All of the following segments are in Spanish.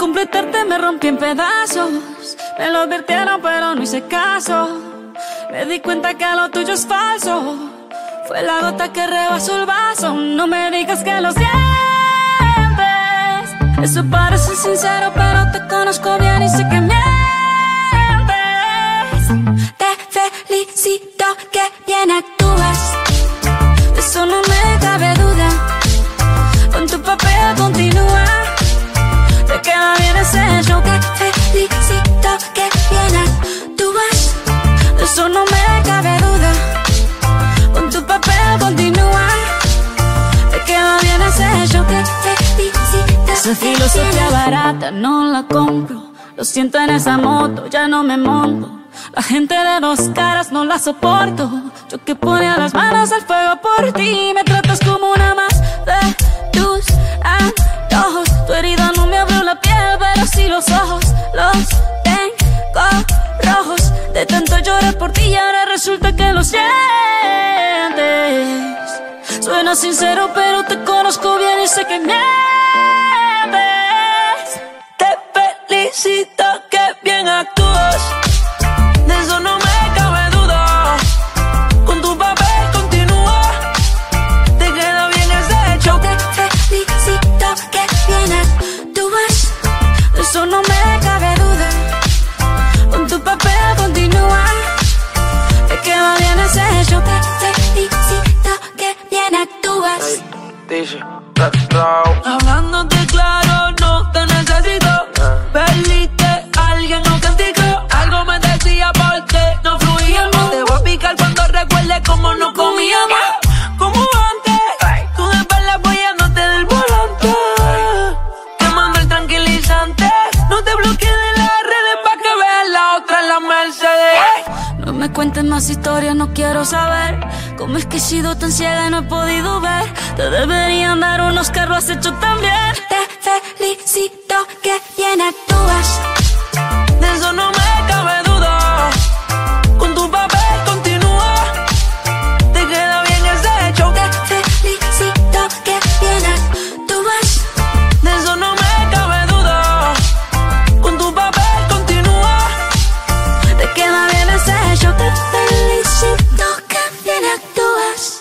completarte me rompí en pedazos. Me lo advirtieron pero no hice caso. Me di cuenta que lo tuyo es falso. Fue la gota que rebasó el vaso. No me digas que lo sientes. Eso parece sincero pero te conozco bien y sé que mientes. Te felicito que bien actúas. De eso no me cabe duda. Con tu papel continúa. Te queda bien ese show. Te felicito que bien actúas. De eso no me cabe duda. Con tu papel continúa. Te queda bien ese show. Te felicito. Esa filosofía barata no la compro. Lo siento en esa moto, ya no me monto. La gente de dos caras no la soporto. Yo que ponía las manos al fuego por ti. Me tratas como una más de tus antojos. Tu herida no me abrió la piel, pero sí los ojos. Los tengo rojos. De tanto llorar por ti y ahora resulta que lo sientes. Suena sincero pero te conozco bien y sé que mientes. Te felicito que bien actúas. De eso no me cabe duda. Con tu papel continúa. Te queda bien ese show. Te felicito que bien actúas. De eso no me cabe duda. Con tu papel continúa. Te queda bien ese show. Te felicito que bien actúas. Dice, hablándote claro, no te necesito. Perdiste a alguien auténtico. Algo me decía porque no fluíamos. Te voy a picar cuando recuerde cómo nos comíamos. Como antes, tú de espalda apoyándote del volante. Quemando el tranquilizante. No te bloquees de las redes pa' que veas la otra en la Mercedes. No me cuentes más historias, no quiero saber. Cómo es que he sido tan ciega y no he podido ver. Te deberían dar unos carros, lo has hecho tan bien. Te felicito que bien actúas. De eso no me cabe duda. Con tu papel continúa. Te queda bien ese show. Te felicito que bien actúas. De eso no me cabe duda. Con tu papel continúa. Te queda bien ese show. Te felicito que bien actúas.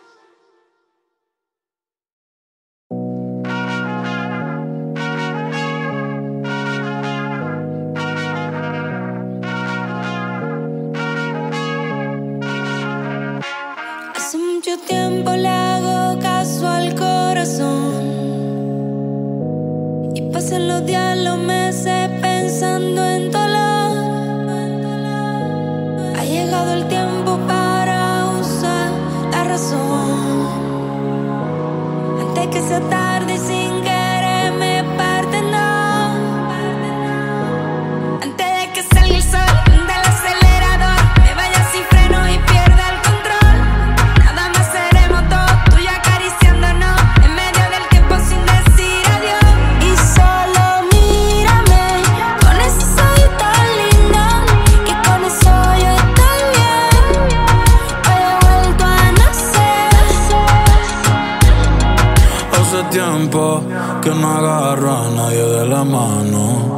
Hace mucho tiempo le hago caso al corazón. Y pasan los días, los meses pensando en dolor. Ha llegado el tiempo para usar la razón. Antes que sea tarde y sin querer me parte, no. Antes de que salga el sol del acelerador, me vaya sin freno y pierda el control. Nada más seremos dos, tú y acariciándonos en medio del tiempo sin decir adiós. Y solo mírame con ese ojito lindo, que con eso yo estoy bien. Hoy he vuelto a nacer. Hace tiempo que no agarro a nadie de la mano.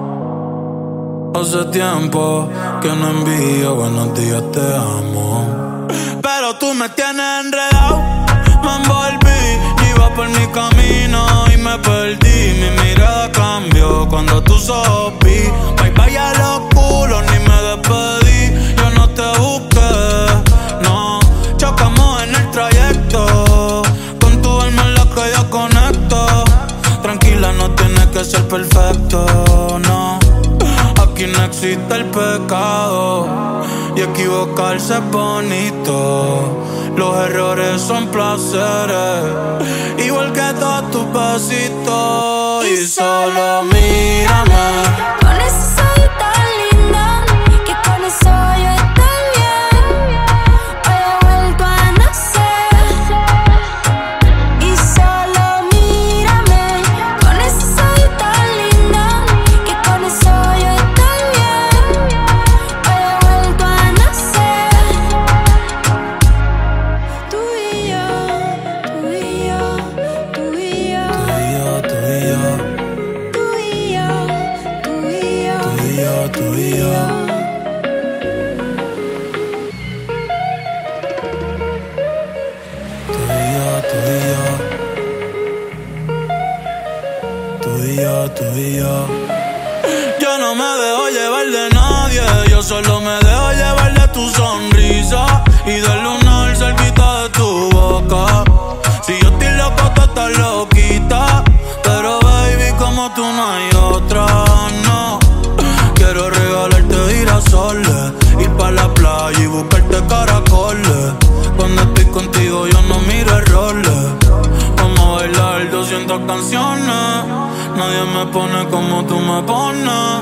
Hace tiempo que no envío buenos días, te amo. Pero tú me tienes enredado. Me envolví, iba por mi camino y me perdí. Mi mirada cambió cuando tú sopí. Bye bye a los culos, ni me despedí. Yo no te busqué, no. Chocamos en el trayecto. Con tu alma en la que yo conecto. Tranquila, no tienes que ser perfecto, no. Aquí no existe el pecado y equivocarse es bonito. Los errores son placeres, igual que todos tus besitos. Y solo mírame con ese ojito lindo, que con eso yo estoy bien. Hoy he vuelto a nacer. Y solo mírame con ese ojito lindo, que con eso yo estoy bien. Hoy he vuelto a nacer. Tú y yo, tú y yo, tú y yo, tú y yo, tú y yo. tú y yo. tú y yo. Yo no me dejo llevar de nadie, yo solo me dejo llevar de tu sonrisa y del lunar cerquita de tu boca. Si yo estoy loco, tú estás loquita, pero baby, como tú no hay otra, no. Quiero regalarte girasoles, ir pa' la playa y buscarte caracoles. Cuando estoy contigo yo no miro errores. Vamos a bailar 200 canciones, nadie me pone como tú me pones.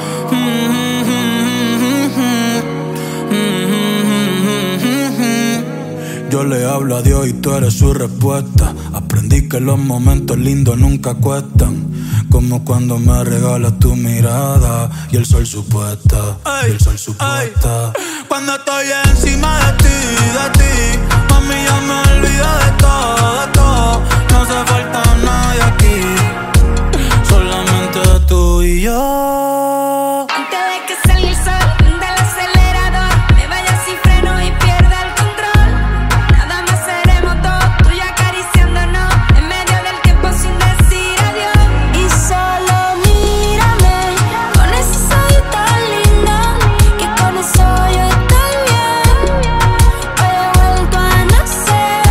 Yo le hablo a Dios y tú eres su respuesta. Aprendí que los momentos lindos nunca cuestan, como cuando me regalas tu mirada y el sol supuesta, y el sol supuesta. Cuando estoy encima de ti, mami, ya me olvido de todo, de todo. No hace falta nadie aquí, solamente tú y yo. Antes de que salga el sol del acelerador, me vaya sin freno y pierda el control. Nada más seremos dos, tú y acariciándonos en medio del tiempo sin decir adiós. Y solo mírame con ese ojos tan lindo, que con eso yo estoy bien. Hoy he vuelto a nacer.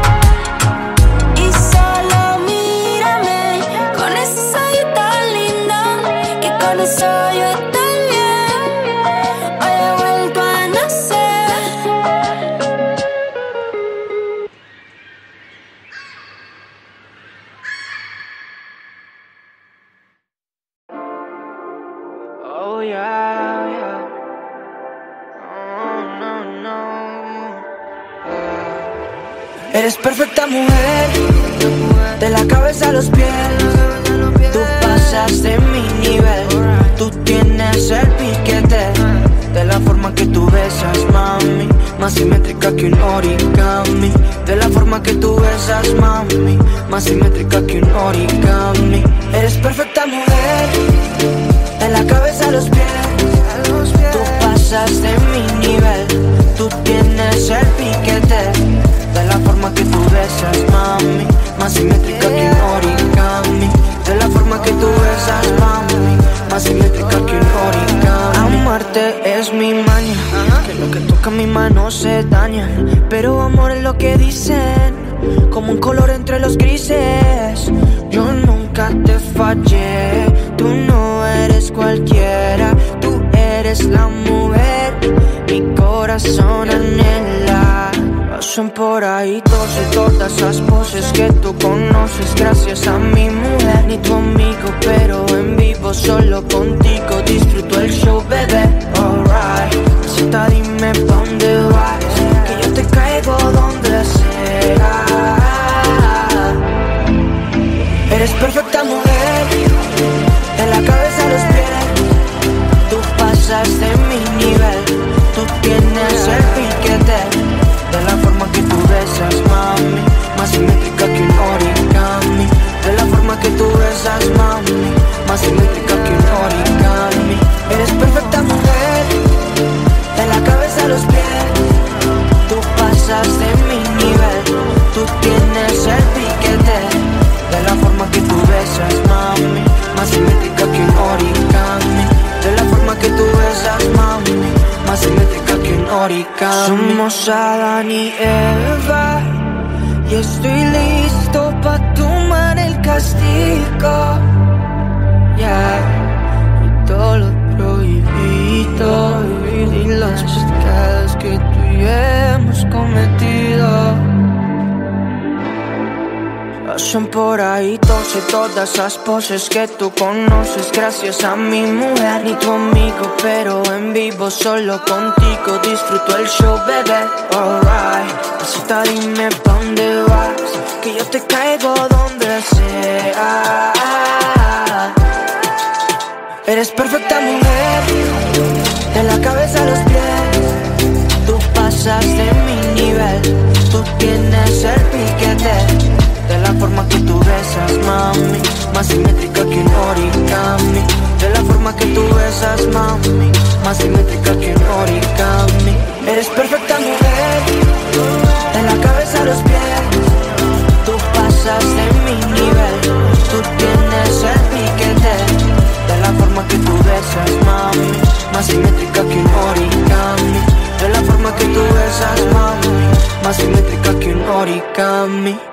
Y solo mírame con ese ojos tan lindo, que con eso yo estoy bien. Hoy he vuelto a nacer. Oh yeah, yeah. Oh no, no. Eres perfecta mujer, de la cabeza a los pies. Tú pasas de mi nivel, tú tienes el piquete. De la forma que tú besas, mami, más simétrica que un origami. De la forma que tú besas, mami, más simétrica que un origami. Eres perfecta mujer, de la cabeza a los pies. Tú pasas de mi nivel, tú tienes el piquete. De la forma que tú besas, mami, más simétrica que un origami. De la forma que tú besas, mami, más simétrica que un origami. Amarte es mi maña, que lo que toca mi mano se daña. Pero amor es lo que dicen, como un color entre los grises. Yo nunca te fallé, tú no eres cualquiera. Tú eres la mujer, mi corazón anhela. Pasan por ahí todas esas poses que tú conoces. Gracias a mi mujer, ni tu amigo, pero en vivo solo contigo disfruto el show, bebé. Alright, cita, dime pa' dónde vas, que yo te caigo donde sea. Eres perfecta mujer, de la cabeza a los pies. Tú pasas de mi nivel, tú tienes el piquete. De la forma que tú besas, mami, más simétrica que un origami. De la forma que tú besas, mami, más simétrica que un origami. Eres perfecta mujer, de la cabeza a los pies. Tú pasas de mi nivel, tú tienes el piquete. De la forma que tú besas, mami, más simétrica que un origami. De la forma que tú besas, mami, más simétrica que un origami. Somos Adán y Eva, y estoy listo pa' tomar el castigo. Yeah. Y todo lo prohibido, y los pecados que tú y yo hemos cometido. Pasan por ahí todas esas poses que tú conoces. Gracias a mi mujer, ni tu amigo, pero en vivo solo contigo disfruto el show, bebé. Alright, pasita, dime pa' dónde vas, que yo te caigo donde sea. Eres perfecta mujer, de la cabeza a los pies. Tú pasas de mi nivel, tú tienes el piquete. De la forma que tú besas, mami, más simétrica que un origami. De la forma que tú besas, mami, más simétrica que un origami. Eres perfecta mujer, de la cabeza a los pies. Tú pasas de mi nivel, tú tienes el piquete. dedica a mí.